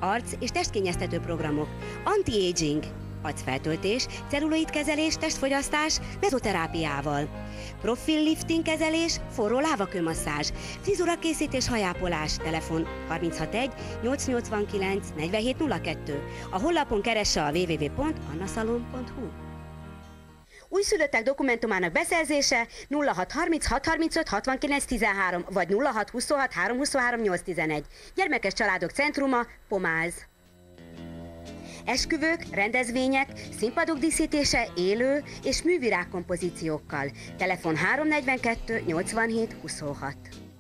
arc- és testkényeztető programok, anti-aging, arcfeltöltés, celluloidkezelés, testfogyasztás, mezoterápiával, profil lifting kezelés, forró lávakőmasszázs, frizurakészítés, hajápolás, telefon 361 889 4702. A honlapon keresse a www.annaszalon.hu. Újszülöttek dokumentumának beszerzése 0630 635 69 13 vagy 0626 323 811. Gyermekes Családok Centruma, Pomáz. Esküvők, rendezvények, színpadok díszítése élő és művirág kompozíciókkal. Telefon 342 87 26.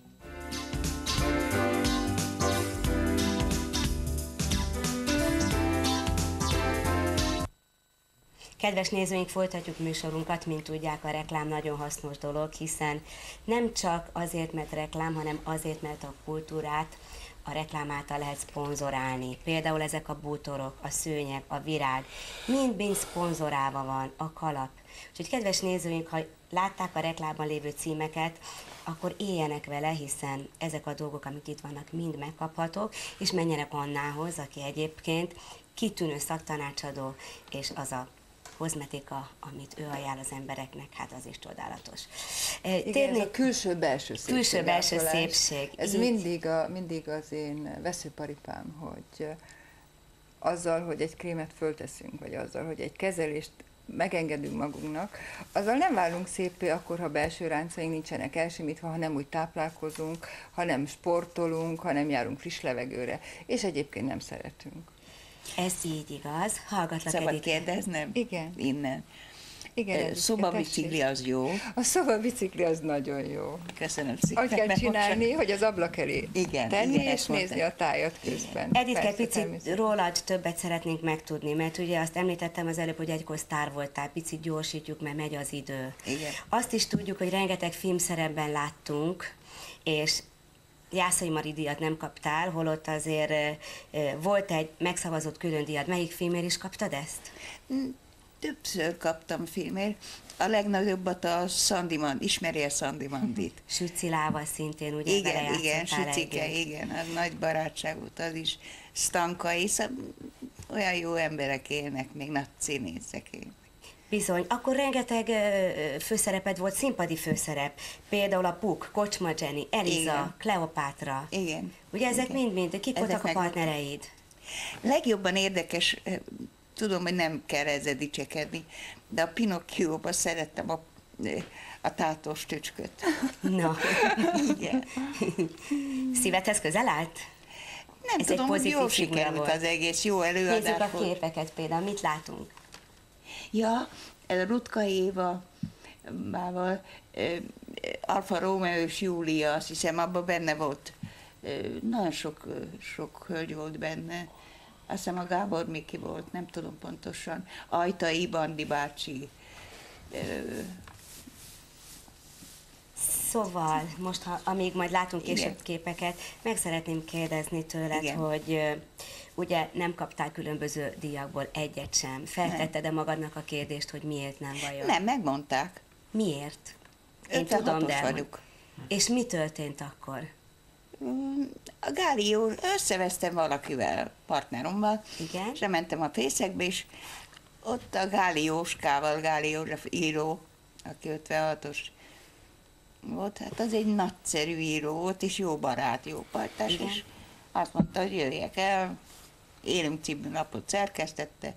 Kedves nézőink, folytatjuk műsorunkat, mint tudják, a reklám nagyon hasznos dolog, hiszen nem csak azért, mert reklám, hanem azért, mert a kultúrát a reklám által lehet szponzorálni. Például ezek a bútorok, a szőnyeg, a virág, mind szponzorálva van, a kalap. Úgyhogy kedves nézőink, ha látták a reklámban lévő címeket, akkor éljenek vele, hiszen ezek a dolgok, amik itt vannak, mind megkaphatók, és menjenek Annához, aki egyébként kitűnő szaktanácsadó, és az a kozmetika, amit ő ajánl az embereknek, hát az is csodálatos. Igen, ez a külső-belső szépség. Külső-belső szépség. Ez mindig az én veszőparipám, hogy azzal, hogy egy krémet fölteszünk, vagy azzal, hogy egy kezelést megengedünk magunknak, azzal nem válunk szépé akkor, ha belső ráncaink nincsenek elsimítva, ha nem úgy táplálkozunk, ha nem sportolunk, ha nem járunk friss levegőre, és egyébként nem szeretünk. Ez így igaz. Hallgatlak, Szabad Edith. kérdeznem? Igen. Innen. Igen, Szobabicikli az jó. A szobabicikli az nagyon jó. Köszönöm szépen. Úgy kell csinálni, hogy az ablak elé tenni, igen, és nézni a tájat közben. Edith, egy picit rólad többet szeretnénk megtudni, mert ugye azt említettem az előbb, hogy egykor sztár voltál, picit gyorsítjuk, mert megy az idő. Igen. Azt is tudjuk, hogy rengeteg filmszerepben láttunk, és Jászai Mari díjat nem kaptál, holott azért volt egy megszavazott külön díjad. Melyik filmért is kaptad ezt? Többször kaptam filmért. A legnagyobbat a Sandiman, ismeri a Sandimandit? Sücilával szintén, ugye? Igen, Sücike, igen, az nagy barátság volt, az is Stankai, olyan jó emberek élnek, még nagy színészek élnek. Bizony, akkor rengeteg főszereped volt, színpadi főszerep. Például a Puk, Kocsma Jenny, Eliza, igen. Kleopátra. Igen. Ugye ezek igen. mind-mind, kik voltak a partnereid? Legjobban érdekes, tudom, hogy nem kell ezzel dicsekedni, de a Pinocchio-ban szerettem a tátós tücsköt. Na. Igen. Szívedhez közel állt? Nem ez tudom, hogy jól sikerült az egész, jó előadás volt. Nézzük a képeket például, mit látunk? Ja, ez a Rutka Évával, Alfa Romeo és Júlia, azt hiszem, abban benne volt. Nagyon sok hölgy volt benne. Azt hiszem a Gábor Miki volt, nem tudom pontosan. Ajtai Bandi bácsi. Szóval, most, amíg majd látunk később képeket, meg szeretném kérdezni tőled, igen. hogy ugye nem kaptál különböző díjakból egyet sem. Feltetted-e magadnak a kérdést, hogy miért nem vajon? Nem, megmondták. Miért? Én tudom, de vagyok. És mi történt akkor? A Gálió, összevesztem valakivel, partnerommal, igen? És mentem a fészekbe, és ott a Gáli Jóskával, Gáli József író, aki 56-os volt, hát az egy nagyszerű író volt, és jó barát, jó partás, és azt mondta, hogy jöjjek el, Élünk című lapot szerkesztette,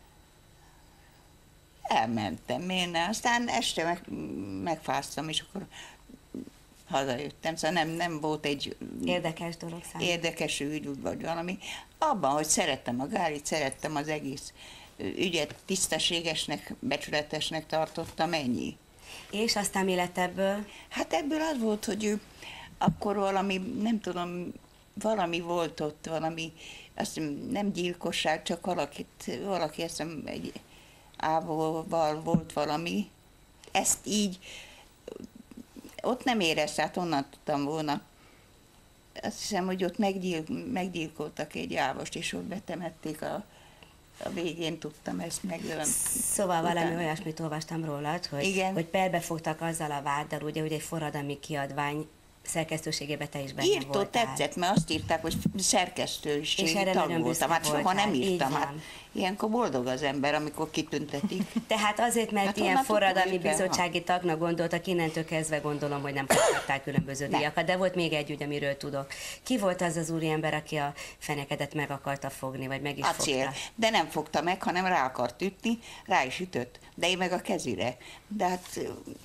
elmentem, miért ne? Aztán este megfáztam, és akkor hazajöttem, szóval nem volt egy érdekes dolog számomra. Érdekes ügy, vagy valami. Abban, hogy szerettem a Gálit, szerettem az egész ügyet, tisztességesnek, becsületesnek tartottam, ennyi. És aztán mi lett ebből? Hát ebből az volt, hogy ő akkor valami, nem tudom, valami volt ott, valami, azt nem gyilkosság, csak valaki azt hiszem egy ávóval volt valami. Ezt így ott nem érezte, hát onnan tudtam volna. Azt hiszem, hogy ott meggyilkoltak egy ávost, és ott betemették a végén, tudtam ezt megölni. Szóval valami olyasmit olvastam rólad, hogy perbe fogtak azzal a váddal, ugye, hogy egy forradalmi kiadvány szerkesztőségében te is benne Írtó voltál. tetszett, mert azt írták, hogy szerkesztőségi És erre tag nagyon voltam. Hát büszke soha nem voltál. Így írtam. Hát van. ilyenkor boldog az ember, amikor kitüntetik. Tehát azért, mert Hát ilyen honnan tudtuk, forradalmi hogy kell, bizottsági tagnak gondoltak, innentől kezdve gondolom, hogy nem kaphatták különböző Nem. díjakat, de volt még egy ügy, amiről tudok. Ki volt az az úriember, aki a fenekedet meg akarta fogni, vagy meg is Acél. fogta? De nem fogta meg, hanem rá akart ütni, rá is ütött. De én meg a kezire. De hát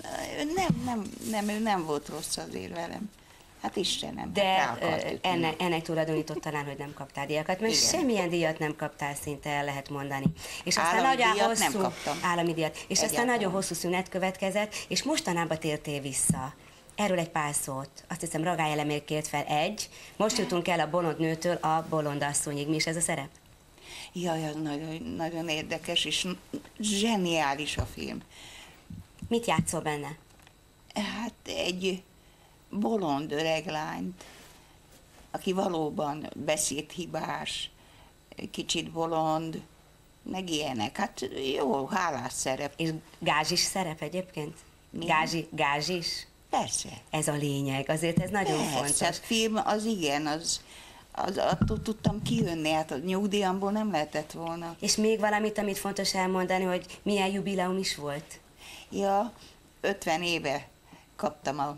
ő nem volt rossz azért velem. Hát Istenem, De hát rá akart ütni. ennek tulajdonított talán, hogy nem kaptál díjakat, mert Igen. semmilyen díjat nem kaptál, szinte el lehet mondani. És aztán Állami nagyon díjat hosszú, nem kaptam. állami díjat, és aztán Egyáltalán. nagyon hosszú szünet következett, és mostanában tértél vissza. Erről egy pár szót. Azt hiszem, Ragály Elemér kért fel egy. Most jutunk el a bolond nőtől a bolond asszonyig. Mi is ez a szerep? Jaj, az nagyon, nagyon érdekes, és zseniális a film. Mit játszol benne? Hát egy bolond öreg lányt, aki valóban beszédhibás, kicsit bolond, meg ilyenek. Hát jó, hálás szerep. És gázsis szerep egyébként? Igen. Gázsis? Persze. Ez a lényeg, azért ez nagyon Persze, fontos. a film az igen, az attól tudtam kijönni, hát a nyugdíjamból nem lehetett volna. És még valamit, amit fontos elmondani, hogy milyen jubileum is volt? Ja, 50 éve kaptam a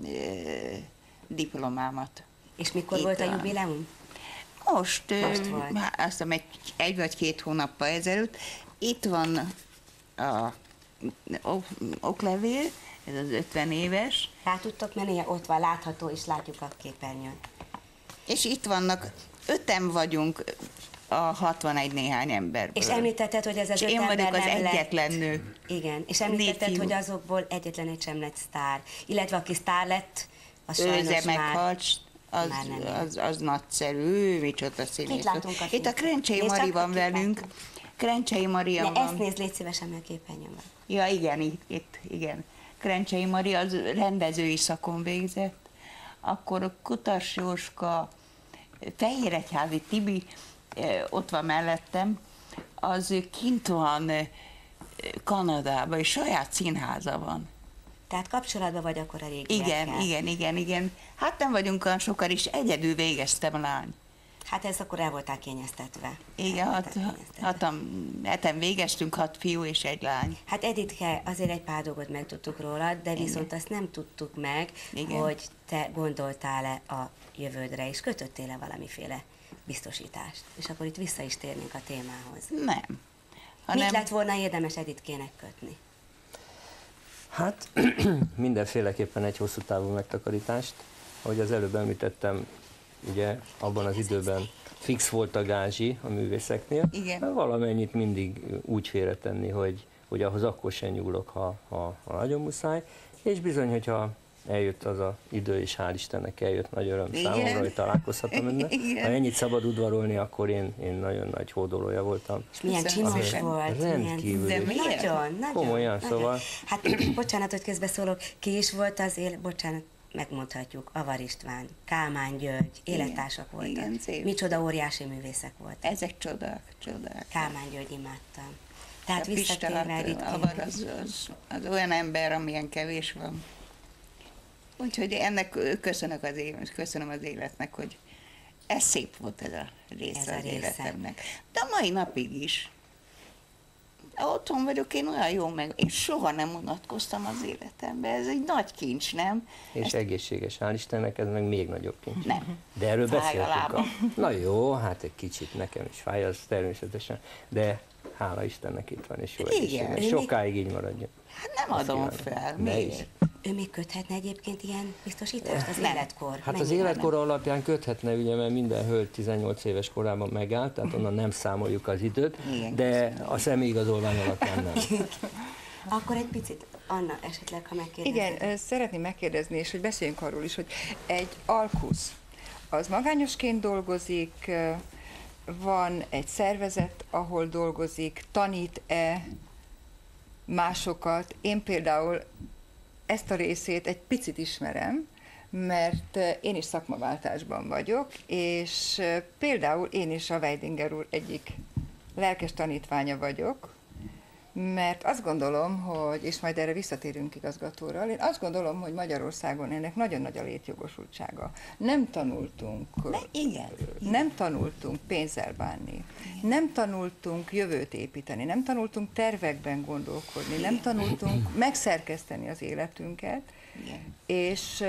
diplomámat. És mikor Itt volt a van. jubileum? Most volt. azt hiszem egy vagy két hónappal ezelőtt. Itt van a oklevél, ez az 50 éves, Rá tudtok menni? Ott van, látható, és látjuk a képernyőn. és itt vannak, 5-en vagyunk a 61 néhány emberből. És említetted, hogy ez az És 5 én vagyok ember az nem lett. egyetlen nő. Igen, és 4 említetted, fiú. hogy azokból egyetlen egy sem lett sztár. Illetve aki sztár lett, az sajnos Őze már... meghalt, már nem él. az nagyszerű, micsoda színész. Kit látunk a Itt a filmben? Krencsei Nézd Mari csak, van kit velünk. látunk. Krencsei Mari Ne, van. ezt nézd, légy szívesen, mert a képernyőn van. Ja, igen, itt, igen. Krencsei Mari az rendezői szakon végzett. Akkor a Kutas Jóska, Fehéregyházi Tibi, ott van mellettem, az kint van Kanadában, és saját színháza van. Tehát kapcsolatban vagy akkor a régiekkel. Igen. Hát nem vagyunk olyan sokan, is egyedül végeztem lány. Hát ez akkor el voltál kényeztetve. Igen, heten végeztünk, 6 fiú és 1 lány. Hát Editke, azért egy pár dolgot megtudtuk rólad, de viszont azt nem tudtuk meg, Igen. hogy te gondoltál-e a jövődre, és kötöttél-e valamiféle biztosítást. És akkor itt vissza is térnénk a témához. Nem. Mit lett volna érdemes Editkének kötni? Hát mindenféleképpen egy hosszú távú megtakarítást. Ahogy az előbb említettem, ugye abban az időben fix volt a gázsi a művészeknél. Igen. Valamennyit mindig úgy félretenni, hogy ahhoz akkor sem nyúlok, ha nagyon muszáj. És bizony, hogyha eljött az az idő, és hál' Istennek eljött, nagy öröm számomra, hogy találkozhatom önnel. Ha ennyit szabad udvarolni, akkor én nagyon nagy hódolója voltam. És milyen Köszönöm csinos szépen. volt. Rendkívül. De miért? Nagyon. Komolyan, szóval. Hát, bocsánat, hogy közbeszólok, ki is volt az bocsánat, megmondhatjuk, Avar István, Kálmán György, élettársak voltak. Igen, szép. Micsoda óriási művészek voltak. Ezek csodák. Kálmán György imádtam. Tehát A Pista, visszatérve Avar Editkének. az olyan ember, amilyen kevés van. Úgyhogy ennek köszönöm az életnek, hogy ez szép volt ez a része Ez a az része. életemnek. De a mai napig is. Otthon vagyok, én olyan jó meg, én soha nem unatkoztam az életembe. Ez egy nagy kincs, nem? És egészséges, hál' Istennek, ez meg még nagyobb kincs. Nem. De erről Fáj a beszéltünk. lábam. Na jó, hát egy kicsit nekem is fáj, az természetesen, de hála Istennek itt van, és jó Igen. egészséges. Ő Sokáig így maradjon. Hát nem adom kívánom. fel. Ne is. Miért? Ő még köthetne egyébként ilyen biztosítást az Nem. életkor? Hát az Mennyire? életkor alapján köthetne, ugye, mert minden hölgy 18 éves korában megállt, tehát onnan nem számoljuk az időt, Igen, de a személyigazolvány alapján nem. Akkor egy picit, Anna, esetleg, ha megkérdezed. Igen, szeretném megkérdezni, és hogy beszéljünk arról is, hogy egy alkusz, az magányosként dolgozik, van egy szervezet, ahol dolgozik, tanít-e másokat. Én például ezt a részét egy picit ismerem, mert én is szakmaváltásban vagyok, és például én is a Weidinger úr egyik lelkes tanítványa vagyok, Mert azt gondolom, hogy, és majd erre visszatérünk igazgatóral, én azt gondolom, hogy Magyarországon ennek nagyon nagy a létjogosultsága. Nem tanultunk, nem tanultunk pénzzel bánni, nem tanultunk jövőt építeni, nem tanultunk tervekben gondolkodni, nem tanultunk megszerkeszteni az életünket, és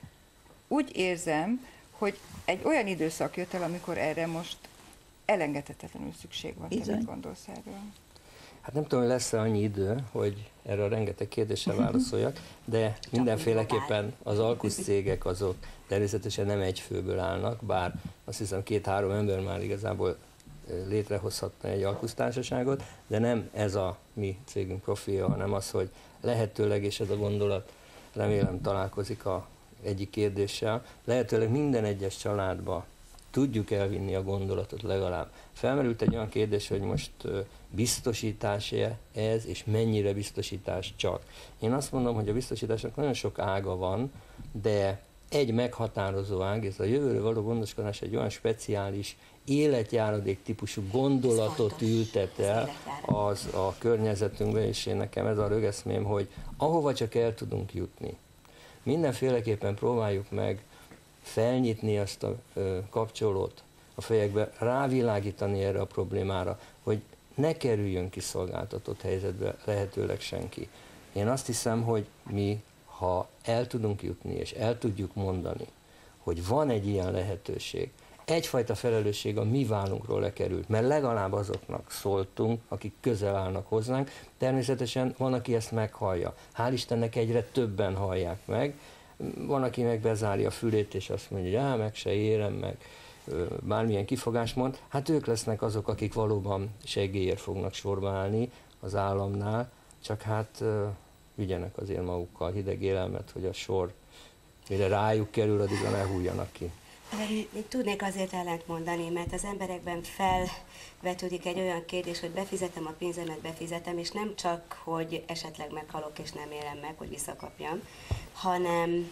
úgy érzem, hogy egy olyan időszak jött el, amikor erre most elengedhetetlenül szükség van. Te mit gondolsz erről? Hát nem tudom, hogy lesz-e annyi idő, hogy erre a rengeteg kérdésre válaszoljak, de mindenféleképpen az alkuszcégek azok természetesen nem egy főből állnak, bár azt hiszem 2-3 ember már igazából létrehozhatna egy alkusztársaságot, de nem ez a mi cégünk profilja, hanem az, hogy lehetőleg, és ez a gondolat remélem találkozik a egyik kérdéssel, lehetőleg minden egyes családba tudjuk elvinni a gondolatot legalább. Felmerült egy olyan kérdés, hogy most biztosítás-e ez, és mennyire biztosítás csak. Én azt mondom, hogy a biztosításnak nagyon sok ága van, de egy meghatározó ág, ez a jövőről való gondoskodás egy olyan speciális életjáradék típusú gondolatot ültet el az a környezetünkbe, és én nekem ez a rögeszmém, hogy ahova csak el tudunk jutni. Mindenféleképpen próbáljuk meg felnyitni azt a kapcsolót a fejekbe, rávilágítani erre a problémára, hogy ne kerüljön kiszolgáltatott helyzetbe lehetőleg senki. Én azt hiszem, hogy mi, ha el tudunk jutni, és el tudjuk mondani, hogy van egy ilyen lehetőség, egyfajta felelősség a mi vállunkról lekerült, mert legalább azoknak szóltunk, akik közel állnak hozzánk. Természetesen van, aki ezt meghallja. Hál' Istennek egyre többen hallják meg. Van, aki meg bezárja a fülét, és azt mondja, hogy meg se érem, meg bármilyen kifogást mond. Hát ők lesznek azok, akik valóban segélyért fognak sorba állni az államnál, csak hát vigyenek azért magukkal hideg élelmet, hogy a sor, mire rájuk kerül, addigra ne hújjanak ki. Én tudnék azért ellent mondani, mert az emberekben felvetődik egy olyan kérdés, hogy befizetem a pénzemet, befizetem, és nem csak, hogy esetleg meghalok és nem élem meg, hogy visszakapjam, hanem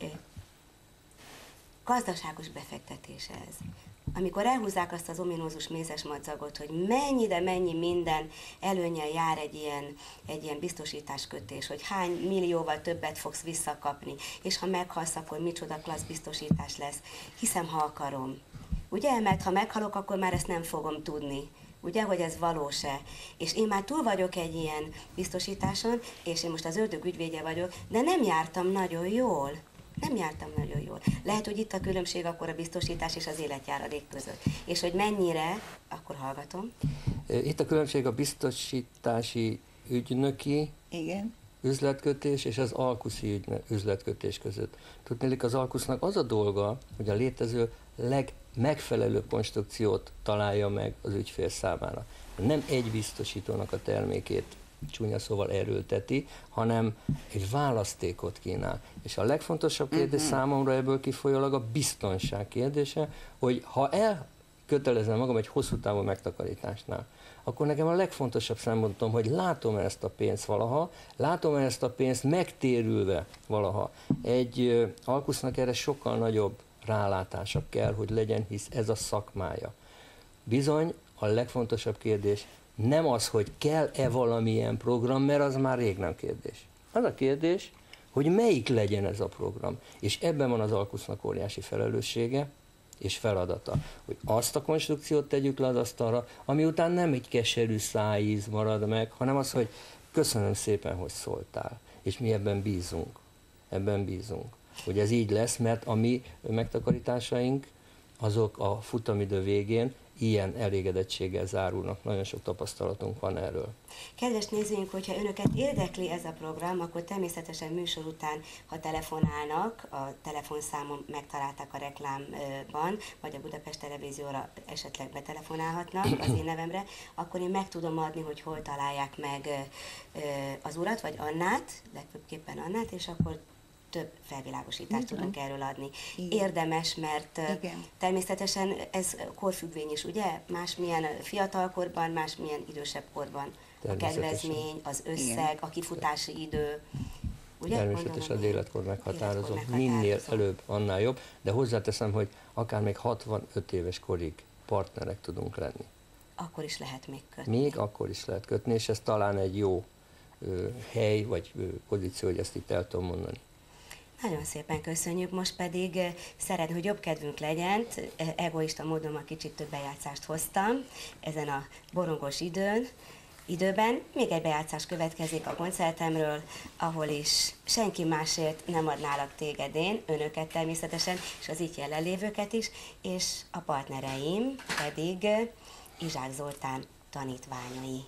gazdaságos befektetés ez. Amikor elhúzzák azt az ominózus mézes madzagot, hogy mennyi, de mennyi minden előnnyel jár egy ilyen biztosításkötés, hogy hány millióval többet fogsz visszakapni, és ha meghalsz, akkor micsoda klassz biztosítás lesz. Hiszem, ha akarom. Ugye? Mert ha meghalok, akkor már ezt nem fogom tudni. Ugye, hogy ez valós-e? És én már túl vagyok egy ilyen biztosításon, és én most az ördög ügyvédje vagyok, de nem jártam nagyon jól. Nem jártam nagyon jól. Lehet, hogy itt a különbség akkor a biztosítás és az életjáradék között. És hogy mennyire, akkor hallgatom. Itt a különbség a biztosítási ügynöki üzletkötés és az alkuszi üzletkötés között. Tudnélik, az alkusznak az a dolga, hogy a létező legmegfelelőbb konstrukciót találja meg az ügyfél számára. Nem egy biztosítónak a termékét csúnya szóval erőlteti, hanem egy választékot kínál. És a legfontosabb kérdés számomra ebből kifolyólag a biztonság kérdése, hogy ha elkötelezem magam egy hosszú távú megtakarításnál, akkor nekem a legfontosabb szempontom, hogy látom ezt a pénzt valaha, látom ezt a pénzt megtérülve valaha. Egy alkusznak erre sokkal nagyobb rálátása kell, hogy legyen, hisz ez a szakmája. Bizony a legfontosabb kérdés nem az, hogy kell-e valamilyen program, mert az már rég nem kérdés. Az a kérdés, hogy melyik legyen ez a program. És ebben van az alkusznak óriási felelőssége és feladata, hogy azt a konstrukciót tegyük le az asztalra, ami után nem egy keserű szájíz marad meg, hanem az, hogy köszönöm szépen, hogy szóltál. És mi ebben bízunk. Ebben bízunk. Hogy ez így lesz, mert a mi megtakarításaink azok a futamidő végén ilyen elégedettséggel zárulnak. Nagyon sok tapasztalatunk van erről. Kedves nézőink, hogyha önöket érdekli ez a program, akkor természetesen műsor után, ha telefonálnak, a telefonszámon megtalálták a reklámban, vagy a Budapest Televízióra esetleg betelefonálhatnak az én nevemre, akkor én meg tudom adni, hogy hol találják meg az urat, vagy Annát, legfőbbképpen Annát, és akkor több felvilágosítást tudunk erről adni. Igen. Érdemes, mert természetesen ez korfüggvény is, ugye? Másmilyen fiatalkorban, másmilyen idősebb korban. A kedvezmény, az összeg, a kifutási idő. Ugye? Természetesen az életkor meghatározó. Minél előbb, annál jobb, de hozzáteszem, hogy akár még 65 éves korig partnerek tudunk lenni. akkor is lehet még kötni. Még akkor is lehet kötni, és ez talán egy jó hely, vagy pozíció, hogy ezt itt el tudom mondani. Nagyon szépen köszönjük, most pedig szeretném, hogy jobb kedvünk legyen, egoista módon a kicsit több bejátszást hoztam ezen a borongos időben. Még egy bejátszás következik a koncertemről, ahol is senki másért nem adnálak téged én, önöket természetesen, és az itt jelenlévőket is, és a partnereim pedig Izsák Zoltán tanítványai.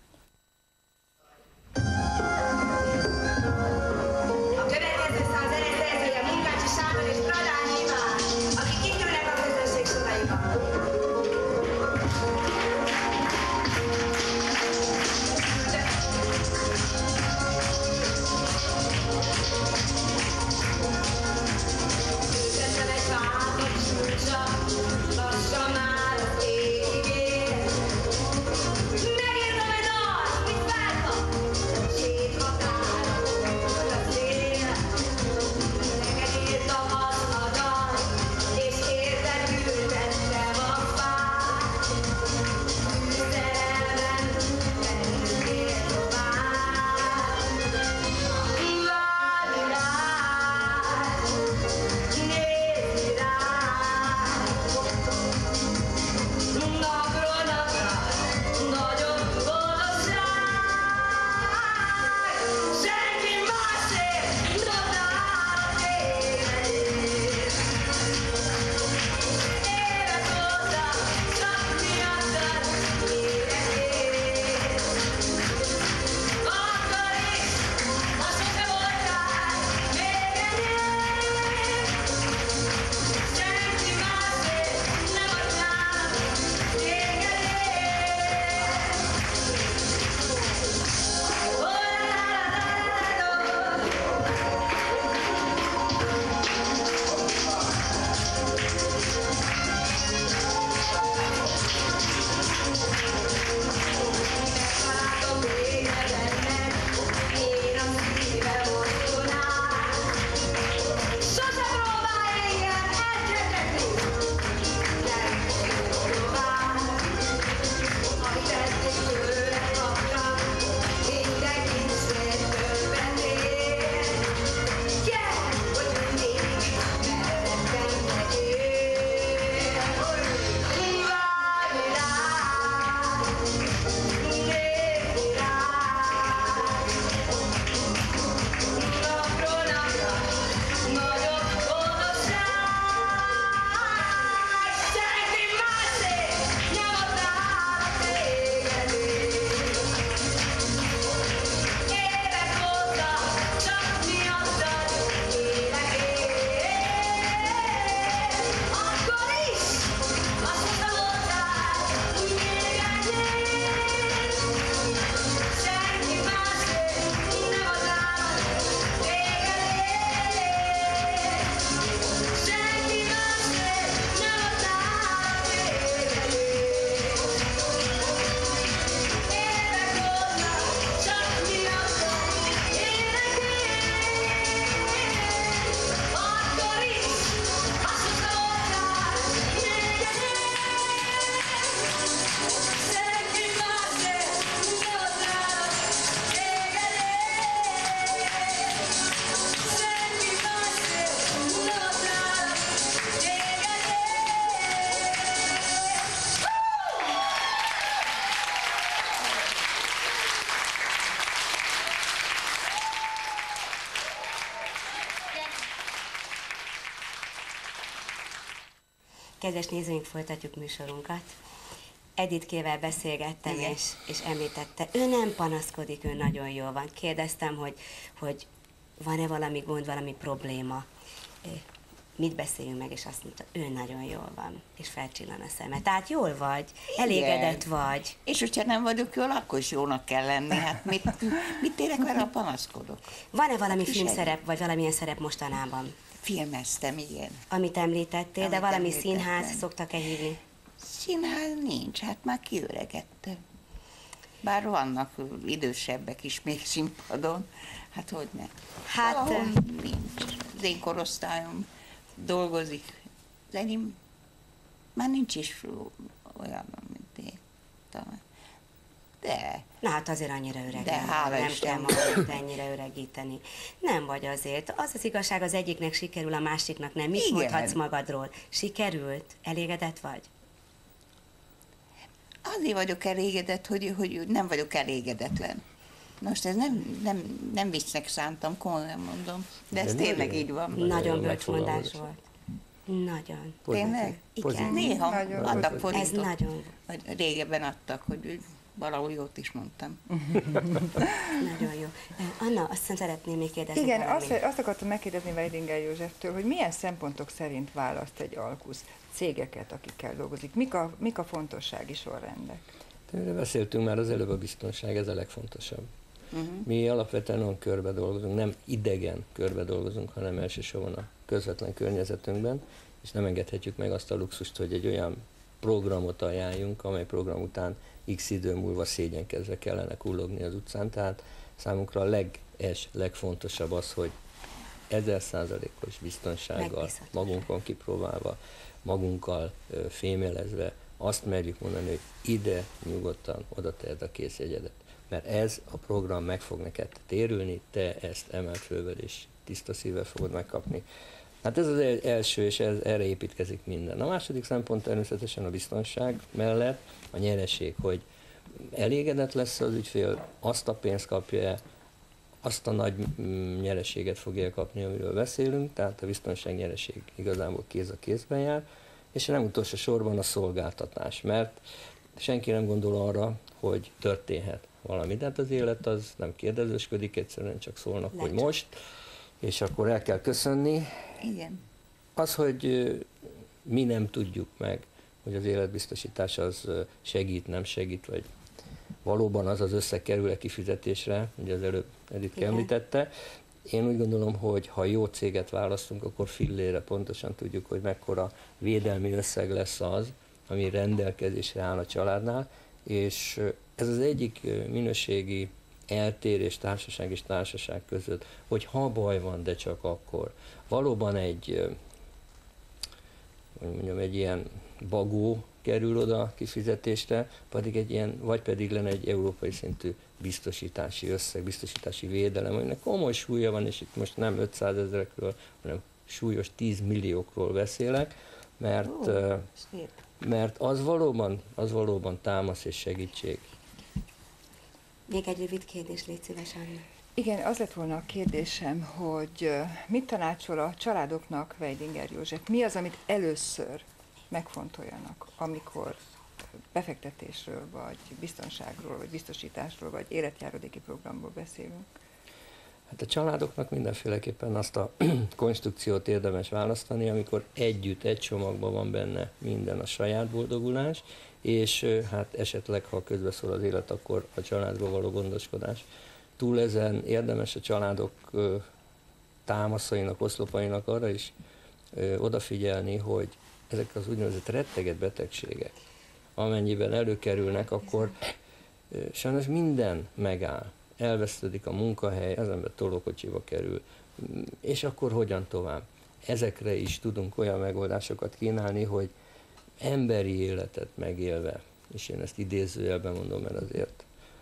Kedves nézőink, folytatjuk műsorunkat. Editkével beszélgettem, és említette, ő nem panaszkodik, ő nagyon jól van. Kérdeztem, hogy van-e valami gond, valami probléma. Mit beszéljünk meg, és azt mondta, ő nagyon jól van, és felcsillan a szeme. Tehát jól vagy, elégedett vagy. És hogyha nem vagyok jól, akkor is jónak kell lenni. Hát mit tényleg vele, a panaszkodok? Van-e valami filmszerep, vagy valamilyen szerep mostanában? Filmeztem, igen. Amit említettél, de valami színház szoktak-e hívni? Színház nincs, hát már kiöregettem. Bár vannak idősebbek is még színpadon, hát hogy ne. Hát nincs. Az én korosztályom dolgozik. Az enyém már nincs is olyan, mint én. De. Na hát azért annyira öreg De nem vagy, hála nem Isten. kell magad ennyire öregíteni. Nem vagy azért. Az az igazság, az egyiknek sikerül, a másiknak nem. Mit Igen. mondhatsz magadról? Sikerült? Elégedett vagy? Azért vagyok elégedett, hogy nem vagyok elégedetlen. Most ez nem viccnek szántam, komolyan mondom, de ez De tényleg nagyon- így van. Nagyon bölcs megfogalmazás. mondás volt. Nagyon. Tényleg? Igen. Néha Nagyon adtak pozitív. forintot. Ez nagyon, Vagy régebben adtak, hogy valahol jót is mondtam. nagyon jó. Anna, azt hiszem szeretném még kérdezni. Igen, valamit. azt akartam megkérdezni Weidinger Józseftől, hogy milyen szempontok szerint választ egy alkusz cégeket, akikkel dolgozik. Mik a fontossági sorrendek? Erre beszéltünk már az előbb, a biztonság, ez a legfontosabb. Mi alapvetően olyan körbe dolgozunk, nem idegen körbe dolgozunk, hanem elsősorban a közvetlen környezetünkben, és nem engedhetjük meg azt a luxust, hogy egy olyan programot ajánljunk, amely program után x idő múlva szégyenkezve kellene kullogni az utcán. Tehát számunkra a legfontosabb az, hogy 1000%-os biztonsággal, Megbízható. magunkon kipróbálva, magunkkal fémjelezve azt merjük mondani, hogy ide nyugodtan oda tedd a készjegyedet. Mert ez a program meg fog neked térülni, te ezt emelt fölvel és tiszta szívvel fogod megkapni. Hát ez az első, és erre építkezik minden. A második szempont természetesen a biztonság mellett a nyereség, hogy elégedett lesz az ügyfél, azt a pénzt kapja, azt a nagy nyereséget fogja kapni, amiről beszélünk, tehát a biztonság nyereség igazából kéz a kézben jár, és nem utolsó sorban a szolgáltatás, mert senki nem gondol arra, hogy történhet valami, de hát az élet az nem kérdezősködik, egyszerűen csak szólnak, hogy most, és akkor el kell köszönni. Igen. Az, hogy mi nem tudjuk meg, hogy az életbiztosítás az segít, nem segít, vagy valóban az összeg kerül-e kifizetésre, ugye az előbb Edith említette. Én úgy gondolom, hogy ha jó céget választunk, akkor fillére pontosan tudjuk, hogy mekkora védelmi összeg lesz az, ami rendelkezésre áll a családnál, és ez az egyik minőségi eltérés társaság és társaság között, hogy ha baj van, de csak akkor. Valóban egy ilyen bagó kerül oda kifizetésre, vagy pedig lenne egy európai szintű biztosítási összeg, biztosítási védelem, aminek komoly súlya van, és itt most nem 500 000-ekről, hanem súlyos 10 milliókról beszélek, mert az valóban támasz és segítség. Még egy rövid kérdés, légy szíves, Anna. Igen, az lett volna a kérdésem, hogy mit tanácsol a családoknak Weidinger József? Mi az, amit először megfontoljanak, amikor befektetésről, vagy biztonságról, vagy biztosításról, vagy életjáradéki programból beszélünk? Hát a családoknak mindenféleképpen azt a konstrukciót érdemes választani, amikor együtt, egy csomagban van benne minden, a saját boldogulás, és hát esetleg, ha közbeszól az élet, akkor a családról való gondoskodás. Túl ezen érdemes a családok támaszainak, oszlopainak arra is odafigyelni, hogy ezek az úgynevezett retteget betegségek, amennyiben előkerülnek, akkor sajnos minden megáll. Elvesztedik a munkahely, az ember tolókocsiba kerül, és akkor hogyan tovább? Ezekre is tudunk olyan megoldásokat kínálni, hogy emberi életet megélve, és én ezt idézőjelben mondom, mert azért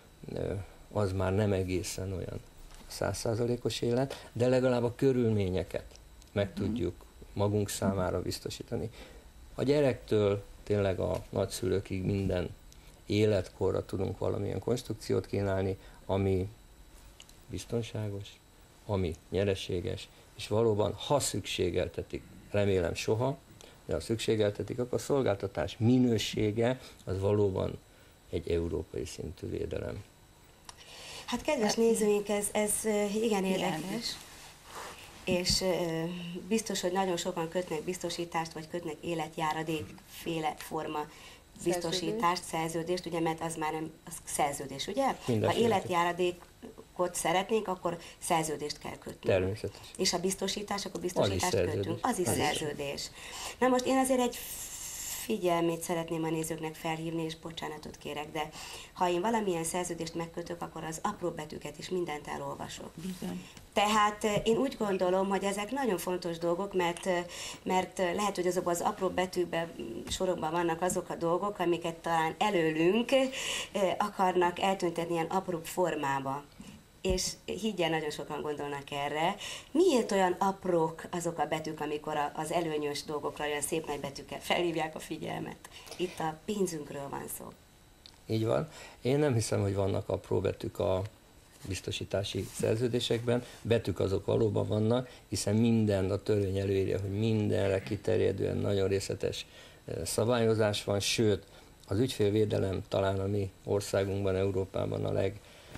az már nem egészen olyan 100%-os élet, de legalább a körülményeket meg tudjuk magunk számára biztosítani. A gyerektől tényleg a nagyszülőkig minden életkorra tudunk valamilyen konstrukciót kínálni, ami biztonságos, ami nyereséges, és valóban, ha szükségeltetik, remélem soha, de ha szükségeltetik, akkor a szolgáltatás minősége az valóban egy európai szintű védelem. Hát kedves nézőink, ez igen érdekes, és biztos, hogy nagyon sokan kötnek biztosítást, vagy kötnek életjáradékféle forma biztosítást, szerződést, ugye, mert az már nem az szerződés, ugye? Ha életjáradékot szeretnénk, akkor szerződést kell kötni. Természetesen. És a biztosítás, akkor biztosítást kötünk. Az is szerződés. szerződés. Na most én azért egy figyelmét szeretném a nézőknek felhívni, és bocsánatot kérek, de ha én valamilyen szerződést megkötök, akkor az apró betűket is mindent elolvasok. Bizony. Tehát én úgy gondolom, hogy ezek nagyon fontos dolgok, mert lehet, hogy azokban az apró betűben, sorokban vannak azok a dolgok, amiket talán előlünk akarnak eltüntetni ilyen apróbb formába. És higgyel, nagyon sokan gondolnak erre. Miért olyan aprók azok a betűk, amikor az előnyös dolgokra olyan szép nagy betűkkel felhívják a figyelmet? Itt a pénzünkről van szó. Így van. Én nem hiszem, hogy vannak apró betűk a biztosítási szerződésekben. Betűk azok valóban vannak, hiszen minden, a törvény előírja, hogy mindenre kiterjedően nagyon részletes szabályozás van, sőt, az ügyfélvédelem talán a mi országunkban, Európában a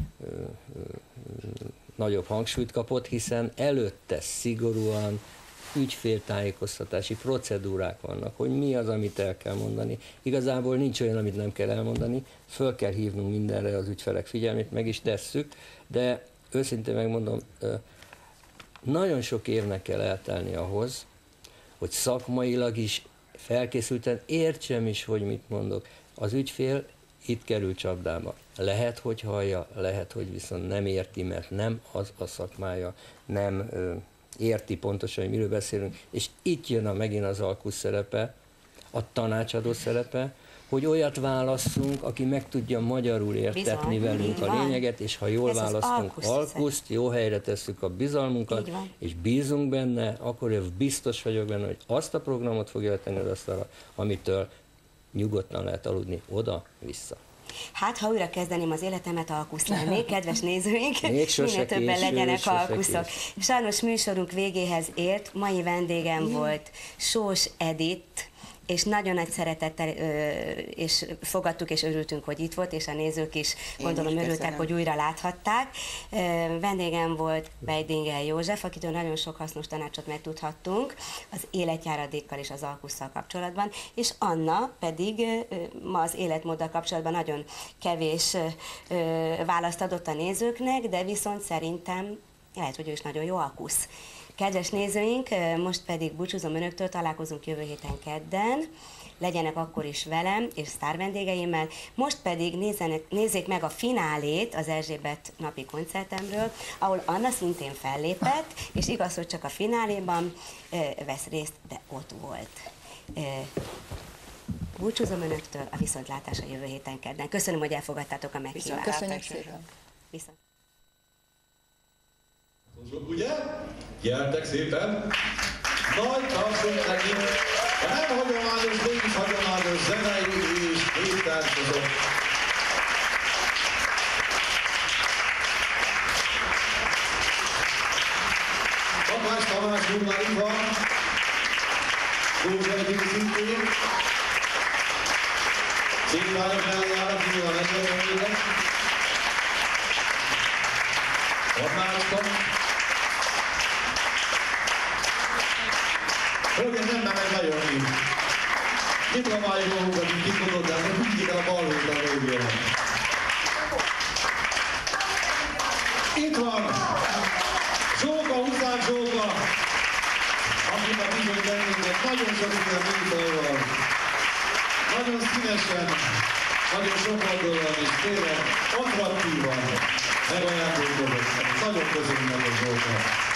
legnagyobb hangsúlyt kapott, hiszen előtte szigorúan ügyféltájékoztatási procedúrák vannak, hogy mi az, amit el kell mondani. Igazából nincs olyan, amit nem kell elmondani, föl kell hívnunk mindenre az ügyfelek figyelmét, meg is tesszük, de őszintén megmondom, nagyon sok évnek kell eltelni ahhoz, hogy szakmailag is felkészülten értsem is, hogy mit mondok. Az ügyfél itt kerül csapdába. Lehet, hogy hallja, lehet, hogy viszont nem érti, mert nem az a szakmája, nem érti pontosan, hogy miről beszélünk, és itt jön megint az alkusz szerepe, a tanácsadó szerepe, hogy olyat válasszunk, aki meg tudja magyarul értetni velünk a lényeget, és ha jól választunk alkuszt, jó helyre tesszük a bizalmunkat, és bízunk benne, akkor én biztos vagyok benne, hogy azt a programot fogja letenni az asztalra, amitől nyugodtan lehet aludni oda-vissza. Hát, ha újra kezdeném az életemet, alkusz lennék, kedves nézőink, minél többen legyenek alkuszok. Sajnos műsorunk végéhez ért, mai vendégem volt Sós Edith, és nagyon nagy szeretettel és fogadtuk és örültünk, hogy itt volt, és a nézők is gondolom örültek, hogy újra láthatták. Vendégem volt Weidingel József, akitől nagyon sok hasznos tanácsot megtudhattunk az életjáradékkal és az alkusszal kapcsolatban, és Anna pedig ma az életmóddal kapcsolatban nagyon kevés választ adott a nézőknek, de viszont szerintem lehet, hogy ő is nagyon jó alkusz. Kedves nézőink, most pedig búcsúzom önöktől, találkozunk jövő héten kedden, legyenek akkor is velem és sztár vendégeimmel, most pedig nézzék meg a finálét az Erzsébet napi koncertemről, ahol Anna szintén fellépett, és igaz, hogy csak a fináléban vesz részt, de ott volt. Búcsúzom önöktől, a viszontlátásra jövő héten kedden. Köszönöm, hogy elfogadtátok a meghívást. Köszönjük szépen. Viszont. Ugye? Gyertek szépen! Nagy tapsot nekik! A nem hagyományos, mégis hagyományos zenei és néptáncosok. Takács Tamás úr már itt van. József Edith szintén. Szétvárok eljárat, nyilván egyébként. Adnácska. Hölgyen nem meg bejönni. Diplomáljuk magunkat, hogy kikododják, hogy mindig a balhót a végére. Itt van Zsóka, Huszák Zsóka, akit a bizony bennünket nagyon sok minden műsorban. Nagyon színesen, nagyon sok oldalon és tényleg attraktívan megajándékozott. Nagyon köszönjük neked, Zsóka.